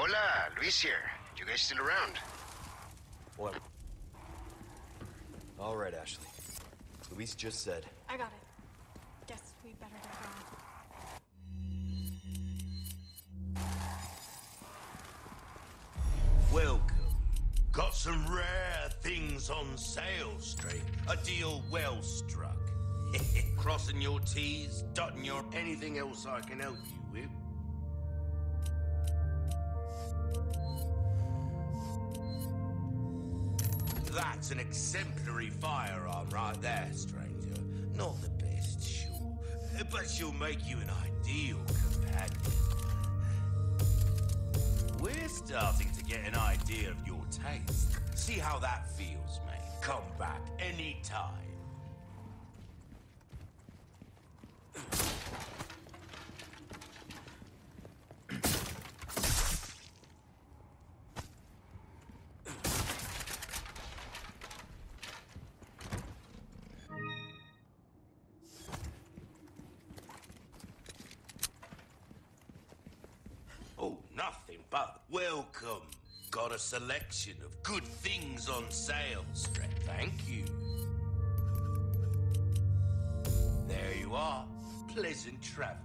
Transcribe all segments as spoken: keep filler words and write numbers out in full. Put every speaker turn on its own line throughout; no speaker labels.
Hola, Luis here. You guys still around?
What? All right, Ashley. Luis just said.
I got it. Guess we better get going.
Welcome. Got some rare things on sale, Straight. A deal well struck. Crossing your T's, dotting your... Anything else I can help you with? That's an exemplary firearm right there, stranger. Not the best, sure, but she'll make you an ideal companion. We're starting to get an idea of your taste. See how that feels, mate. Come back anytime. Oh, nothing but welcome. Got a selection of good things on sale, Stret. Thank you. There you are. Pleasant travels.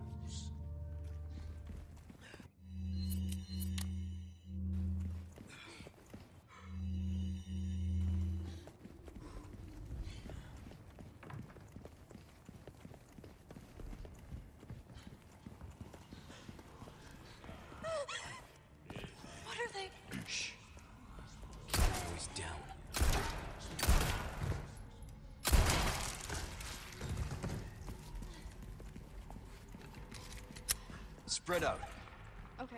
What are they?
Shh. Keep your voice down. Spread out.
Okay.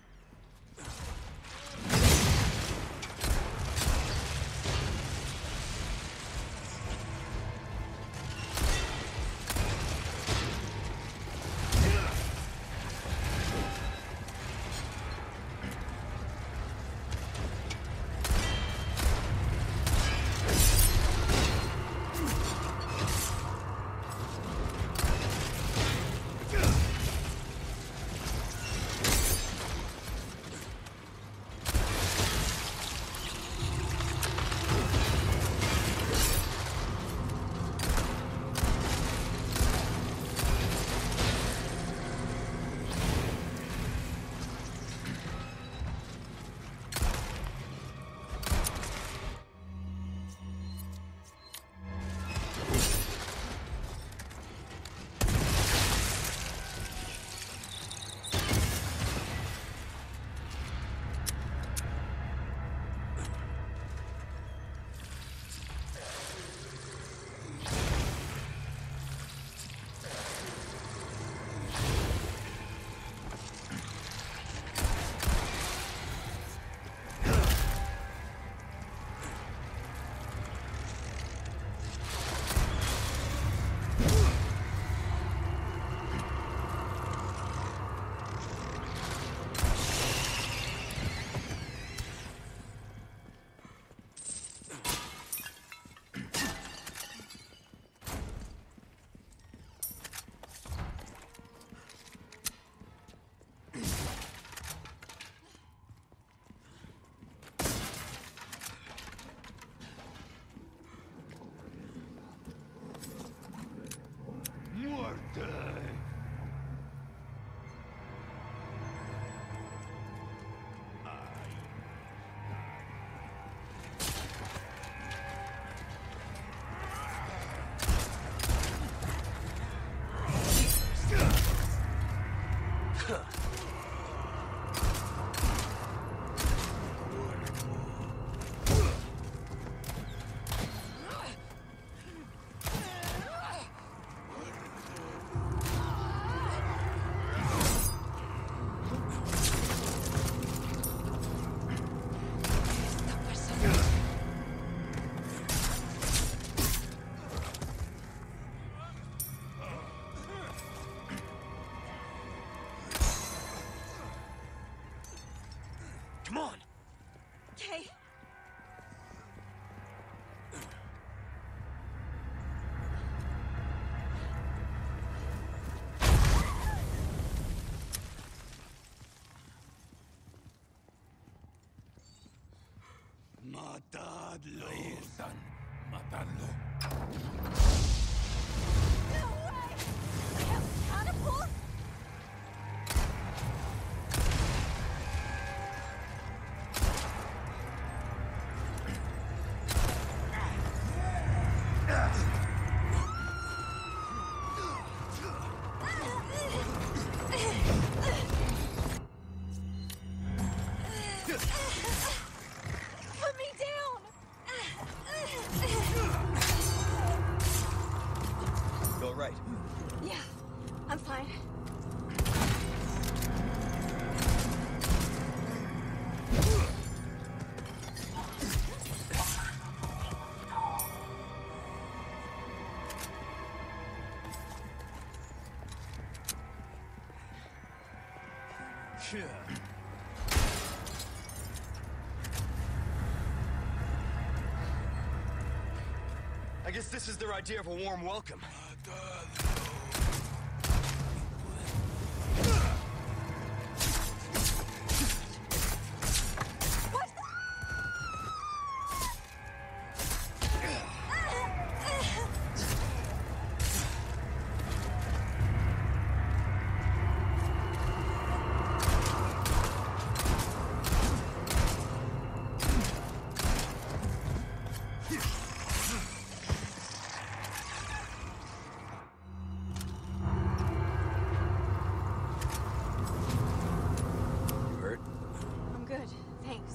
Come on.
Okay.
Matadlo. Ahí están. Matadlo.
No way! I have catapults? Put me down!
You all right?
Yeah, I'm fine.
I guess this is their idea of a warm welcome.
I'm good, thanks.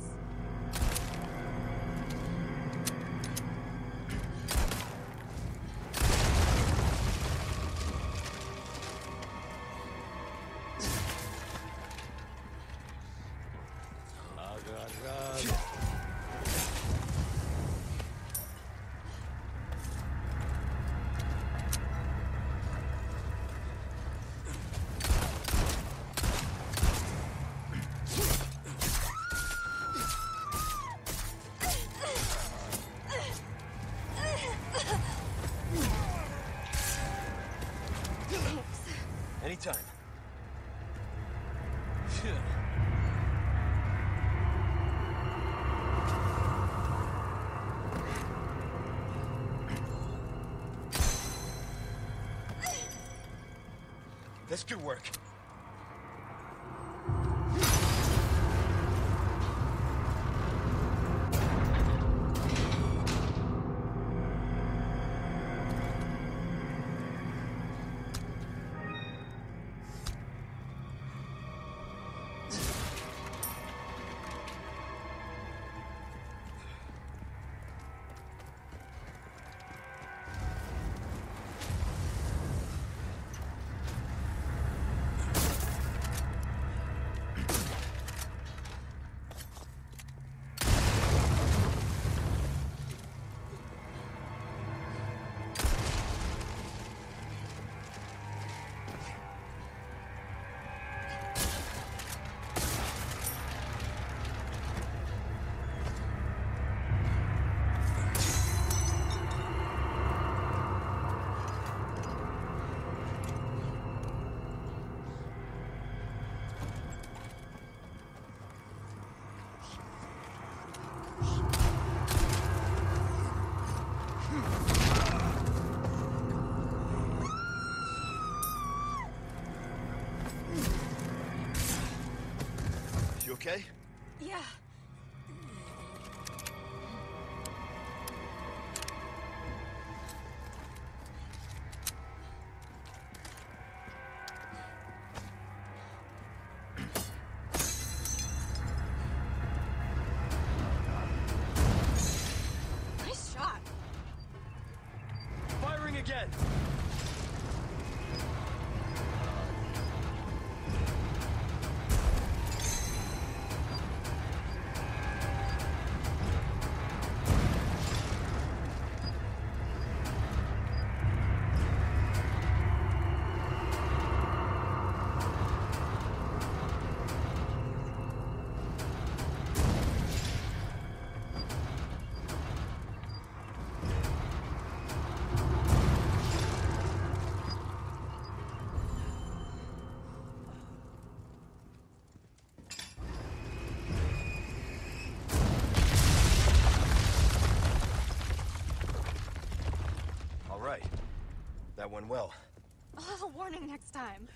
Anytime. That's good work. You okay?
Yeah. Nice shot.
Firing again! That went well.
A little warning next time.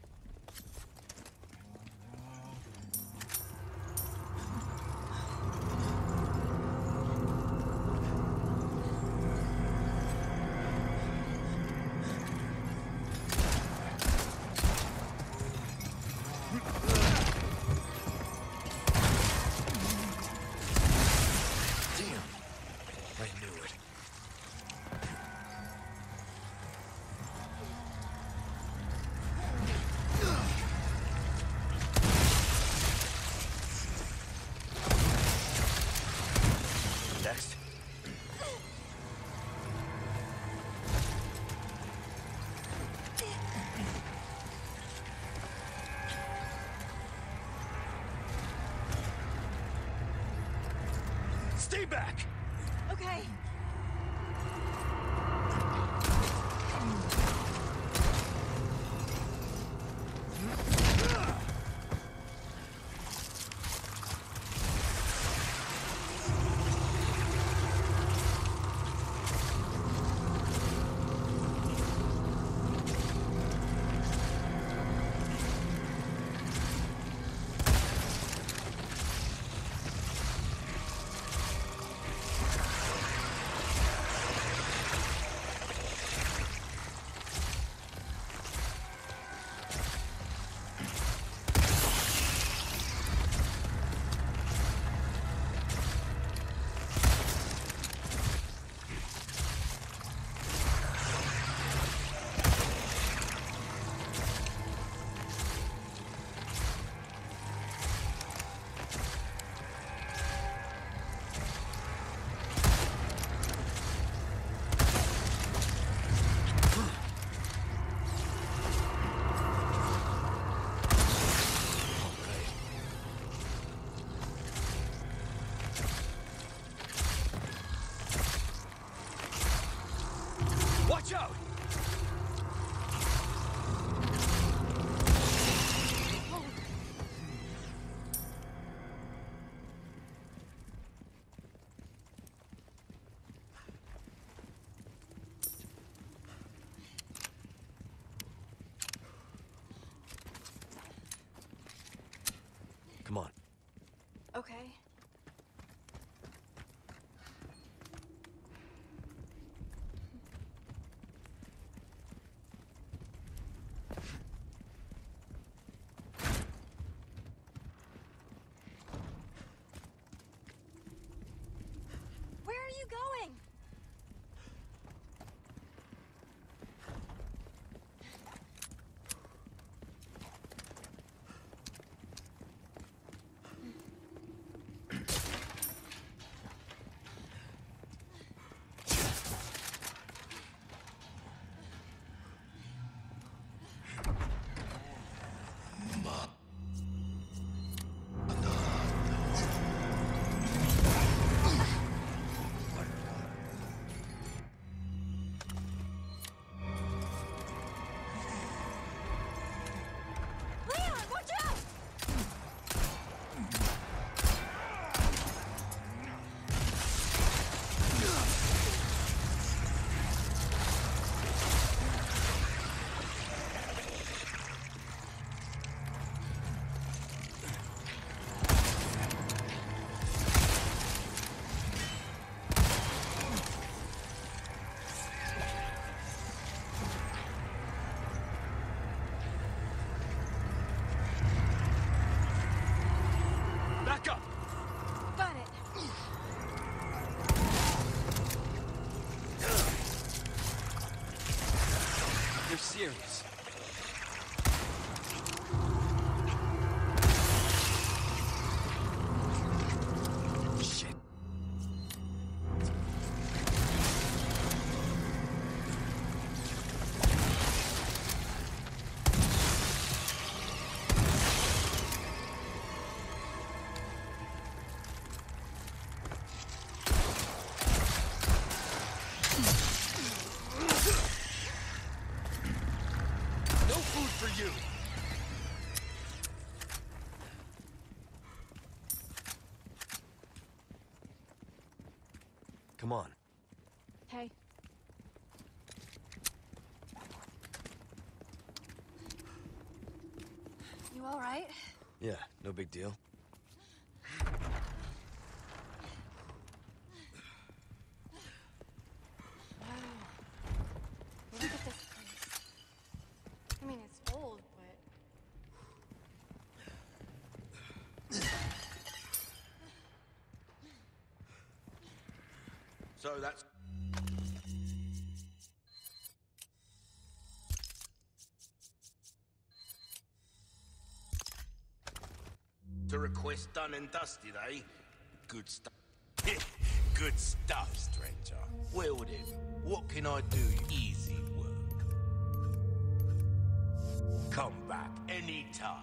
Next. Stay back!
Okay.
Watch out!
Come on.
Okay. Where are you going? Leon, watch out!
Back up!
Got it.
You're serious. Shit.
No food for you!
Come on.
Hey. all right?
Yeah, no big deal.
Look at this place. I mean, it's old, but...
So that's... The request done and dusted, eh? Good stuff. Good stuff, stranger. Well then, what can I do? Easy work. Come back anytime.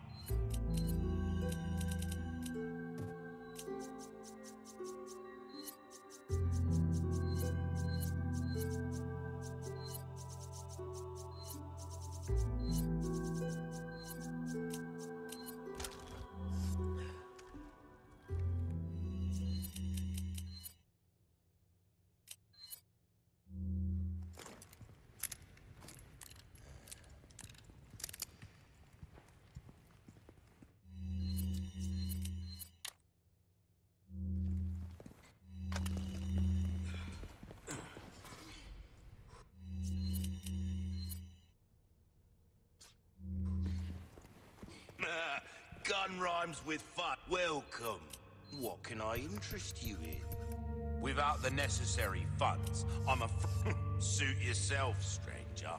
Gun rhymes with fun. Welcome. What can I interest you in? Without the necessary funds, I'm a f suit yourself, stranger.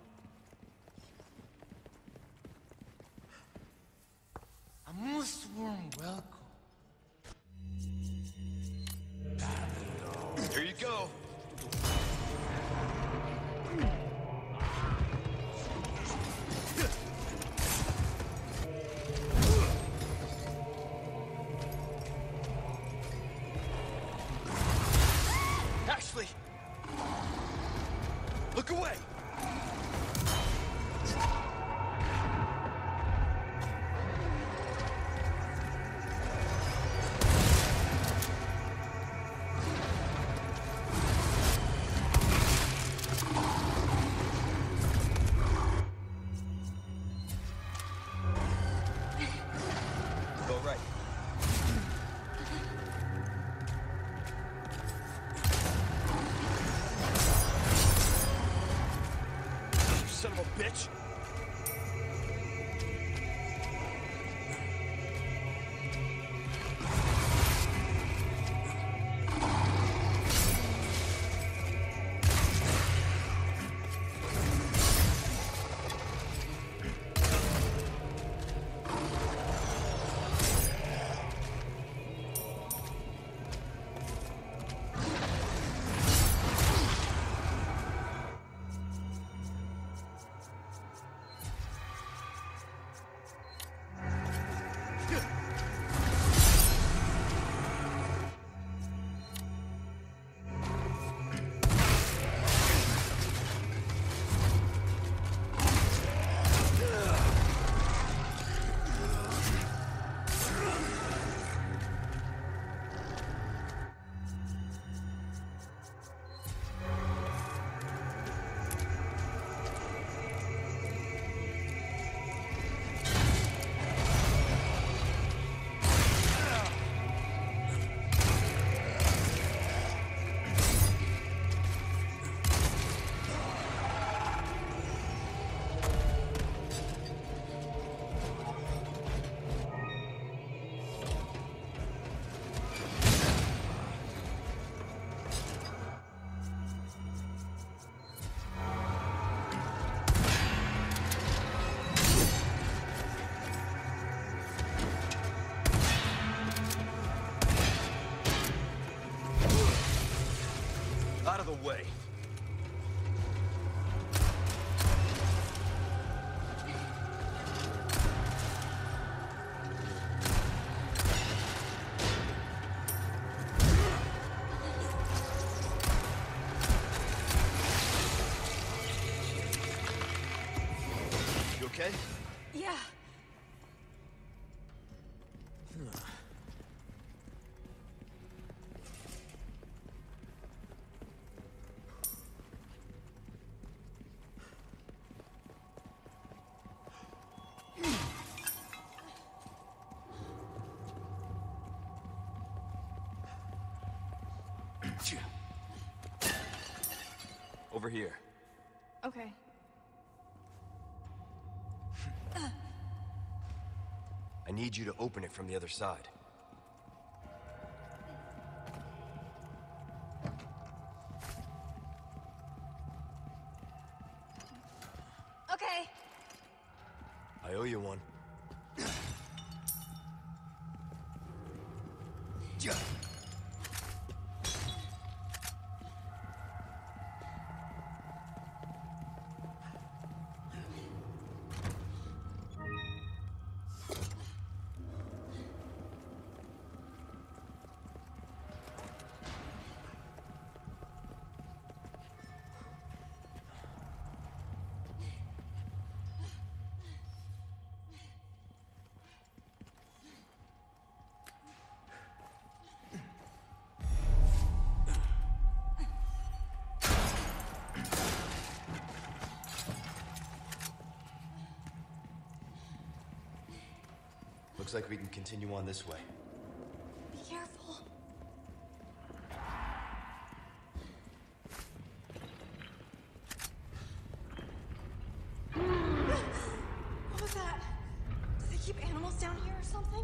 A most warm welcome.
Here you go. Ashley! Look away! All right. You son of a bitch! Out of the way. You okay?
Yeah.
Over here.
Okay.
I need you to open it from the other side.
Okay.
I owe you one. Looks like we can continue on this way.
Be careful. What was that? Do they keep animals down here or something?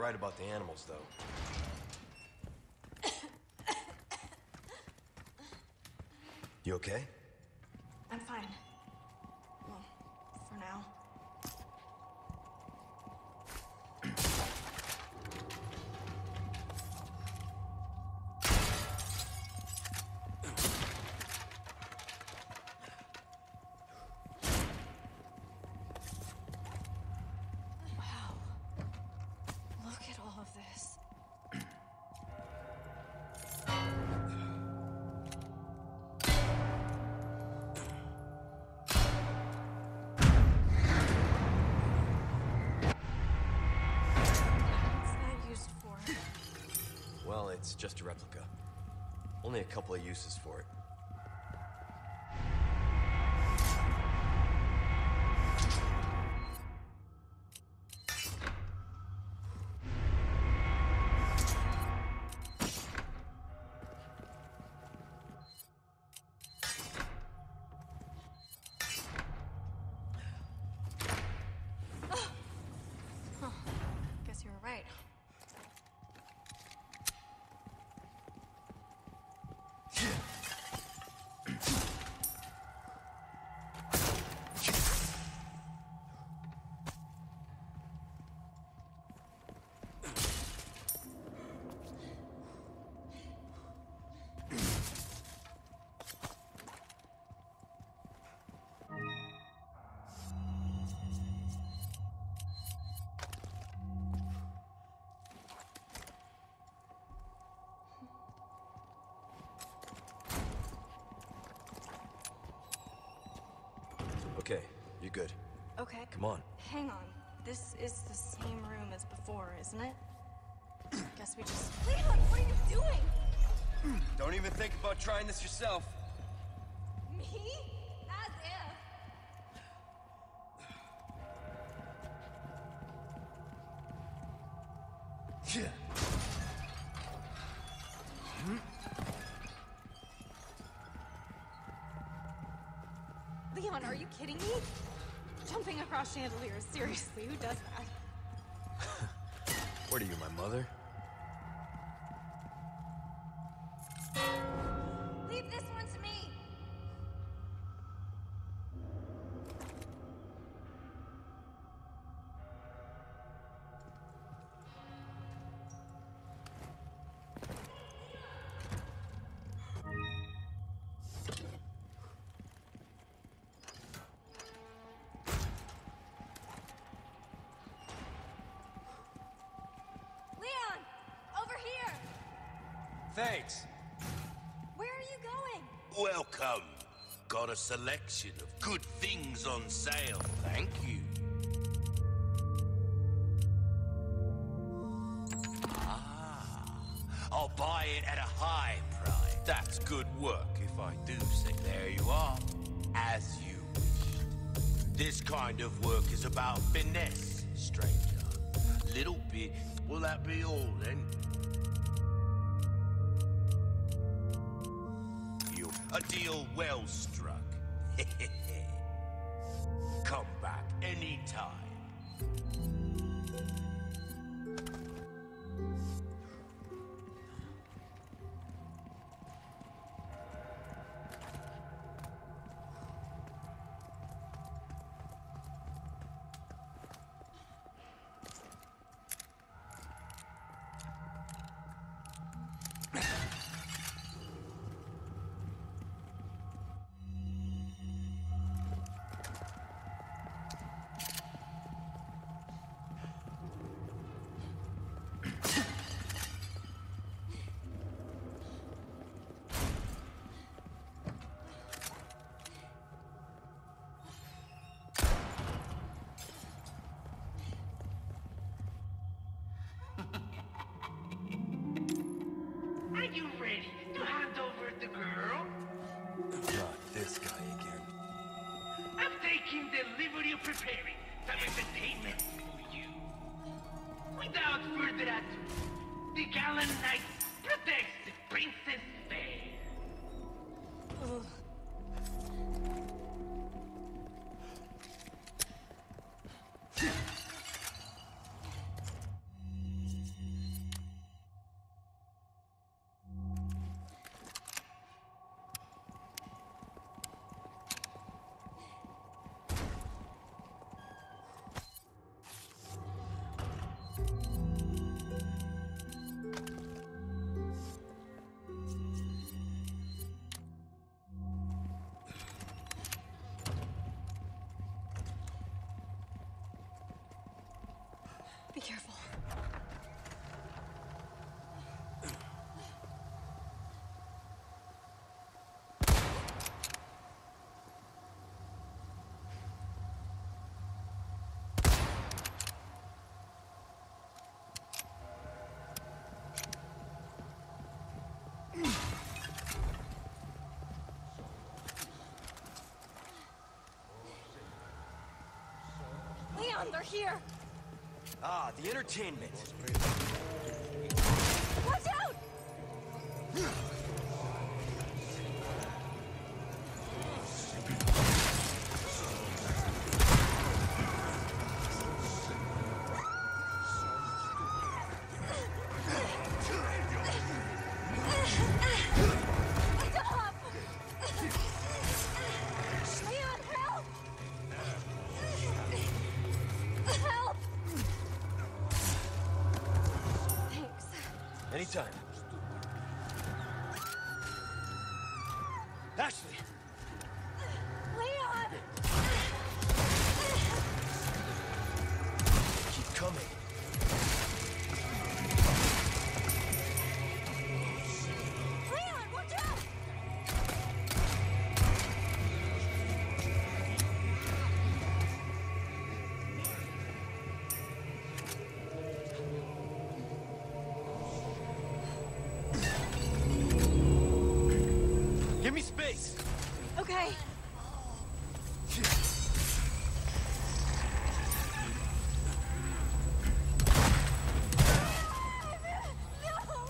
right about the animals, though. You okay?
I'm fine. Well, for now. Wow. Look at all of this.
Well, it's just a replica. Only a couple of uses for it.
Huh. Guess you were right.
Okay, you're good.
Okay.
Come on.
Hang on. This is the same room as before, isn't it? Guess we just... Leon, what are you doing?
Don't even think about trying this yourself.
Me? As if.
Yeah.
Leon, are you kidding me? Jumping across chandeliers, seriously, who does that?
What are you, my mother?
Leave this one to me! Leon! Over here!
Thanks.
Where are you going?
Welcome. Got a selection of good things on sale. Thank you. Ah, I'll buy it at a high price. That's good work, if I do say. There you are, as you wished. This kind of work is about finesse, stranger. Little bit. Will that be all, then? You a deal well struck. Come back anytime.
Are you ready to hand over the girl?
Not this guy again.
I'm taking the liberty of preparing some entertainment for you. Without further ado, the gallant knight protects the Princess Fair.
Ugh. longer here.
Ah, the entertainment.
Watch out! Stop! Leon, help! Help! Thanks.
Anytime. Ashley!
Leon!
Keep coming.
Leon, watch out!
Give me space!
Okay. No!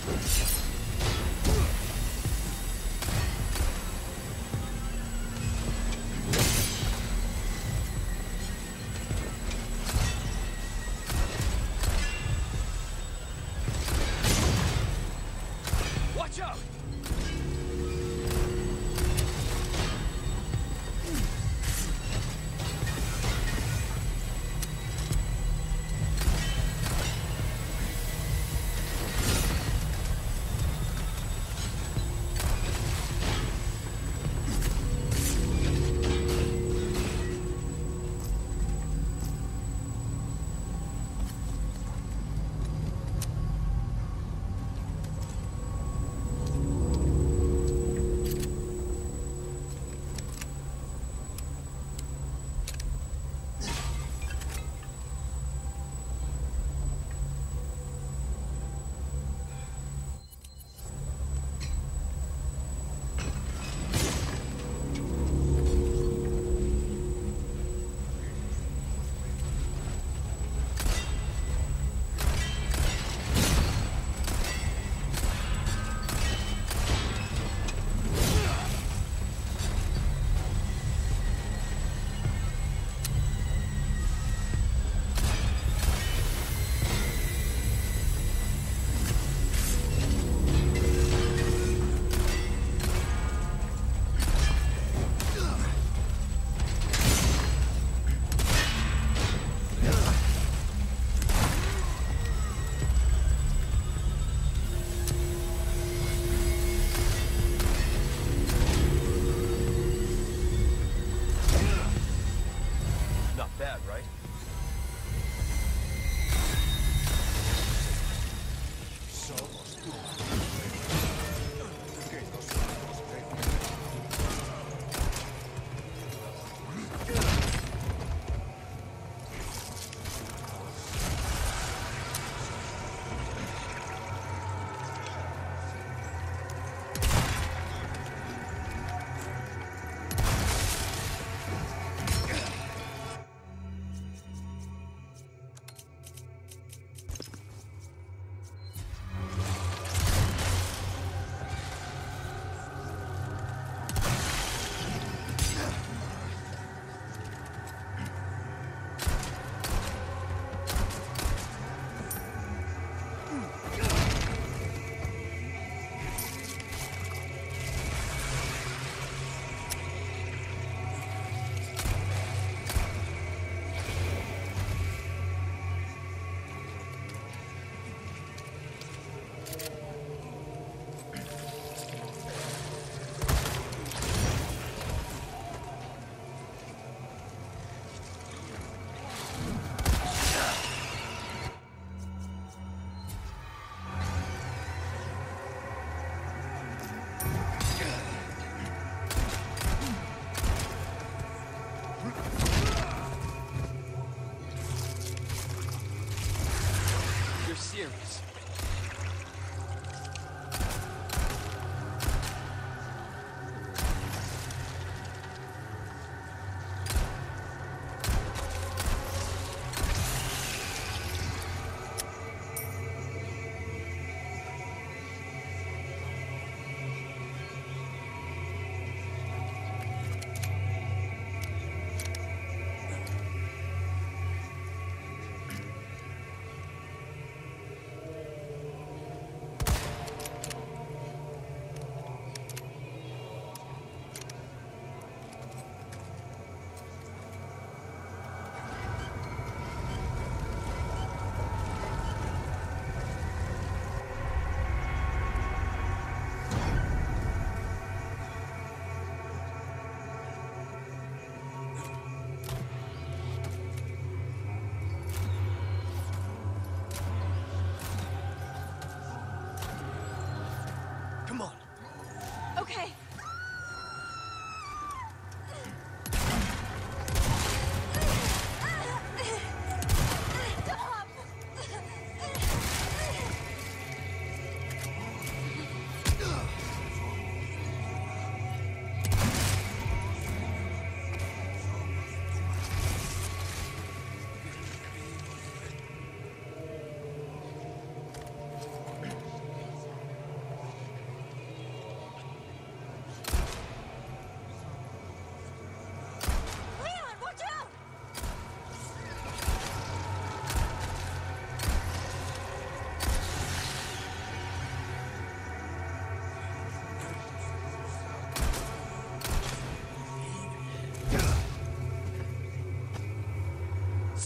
Watch out!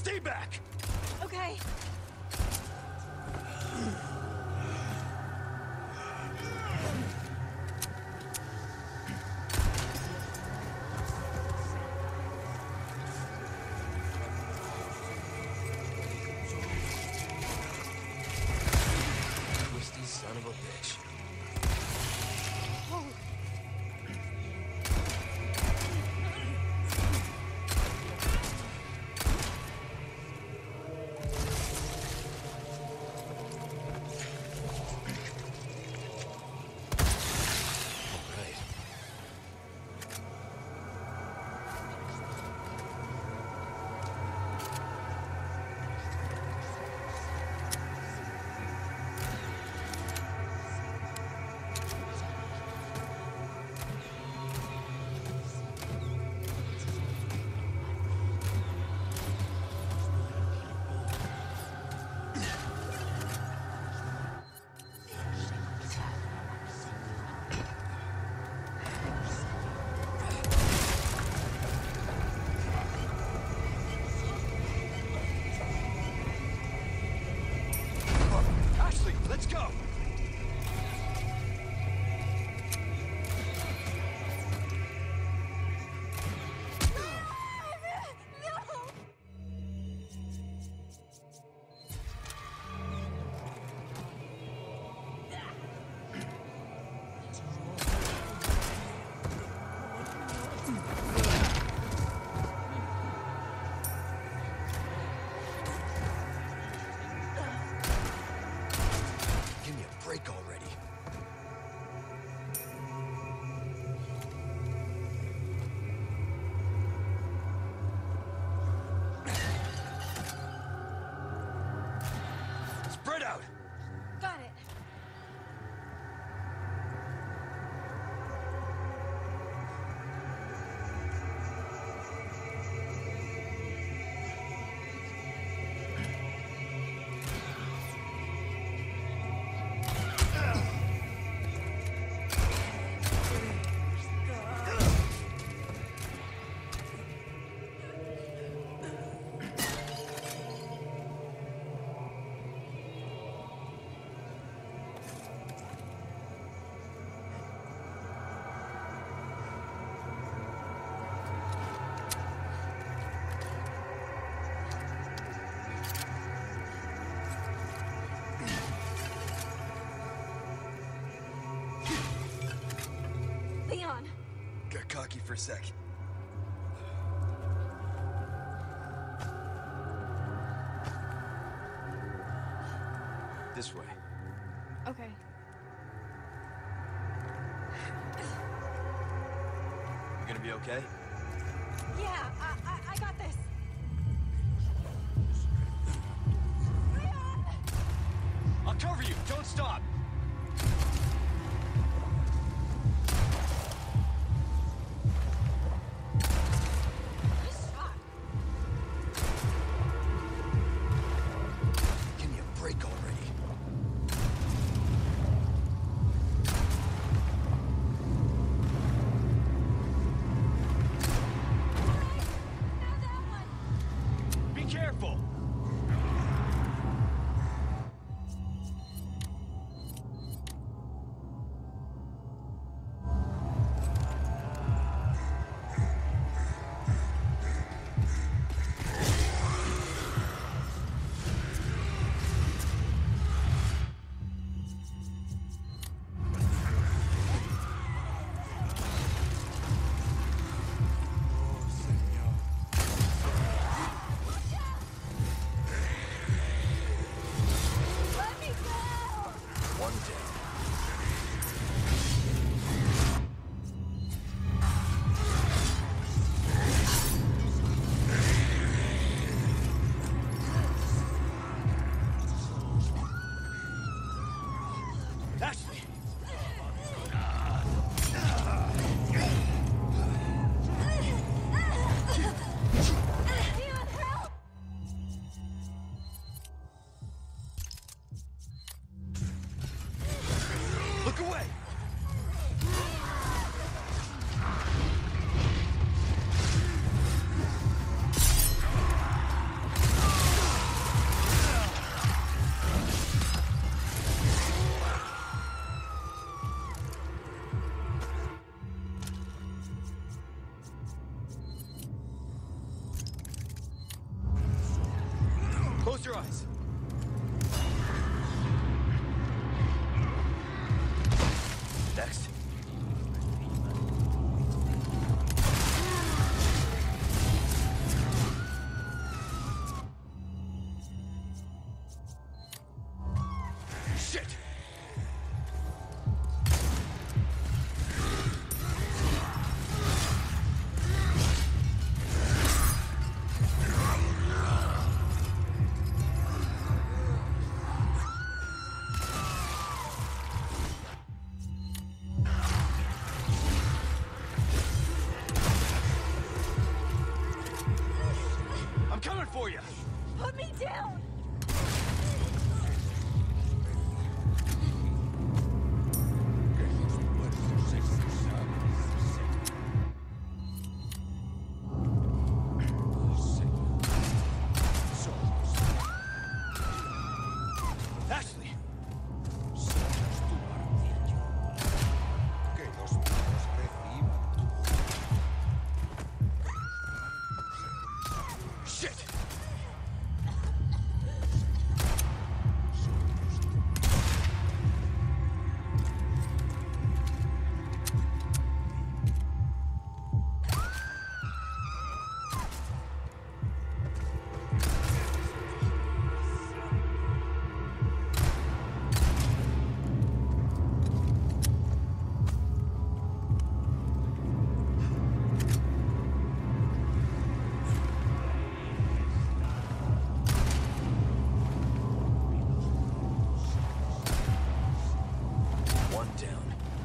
Stay back!
Okay.
Twisty son of a bitch.
Oh.
Ashley, let's go!
Give me a break already.
Spread out!
Got it. Leon.
Got cocky for a sec.
This way.
Okay.
You gonna be okay?
Yeah, I, I, I got this.
I'll cover you! Don't stop!
Nice shot.
Give me a break already.
Now that one.
Be careful! Shit! I'm coming for you!
Put me down!
Ashley! Shit!
One down.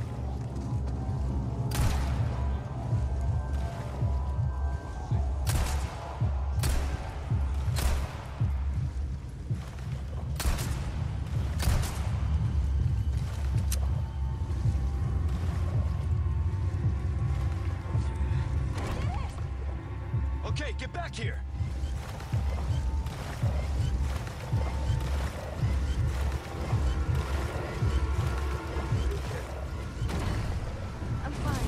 Okay, get back here!
I'm fine.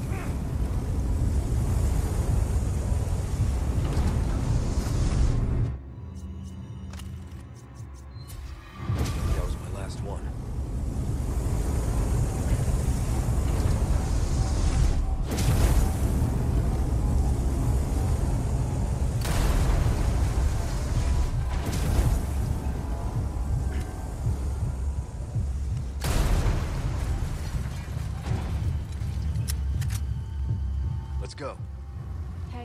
That was my last one. Let's go.
Okay.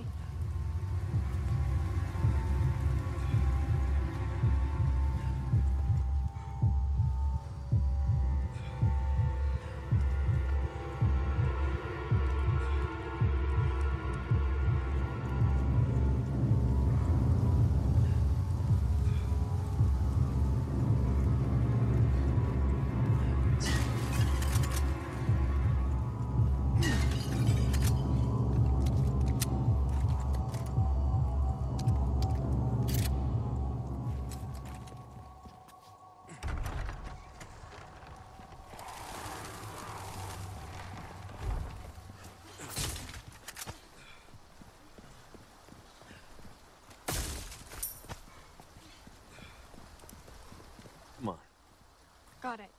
Come on.
Got it.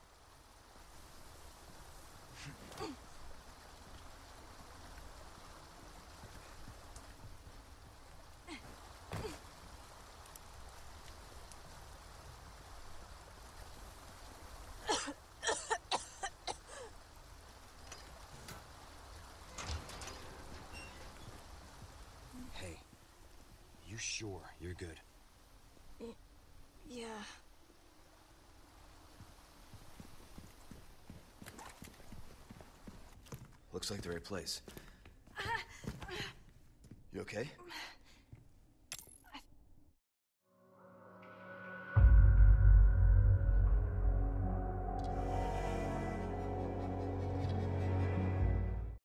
Hey, you sure you're good?
Yeah.
Looks like the right place. You okay?